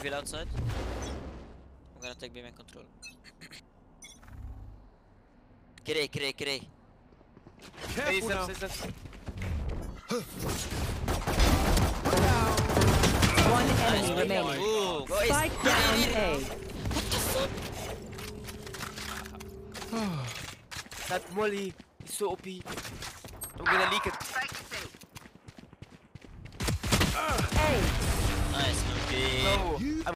reveal outside. I'm gonna take B main control. Kirei. Careful now. One enemy remaining. Ooh, go Ace. Spike down A. That molly is so OP. I'm gonna leak it. A. Nice, Nukkye. No.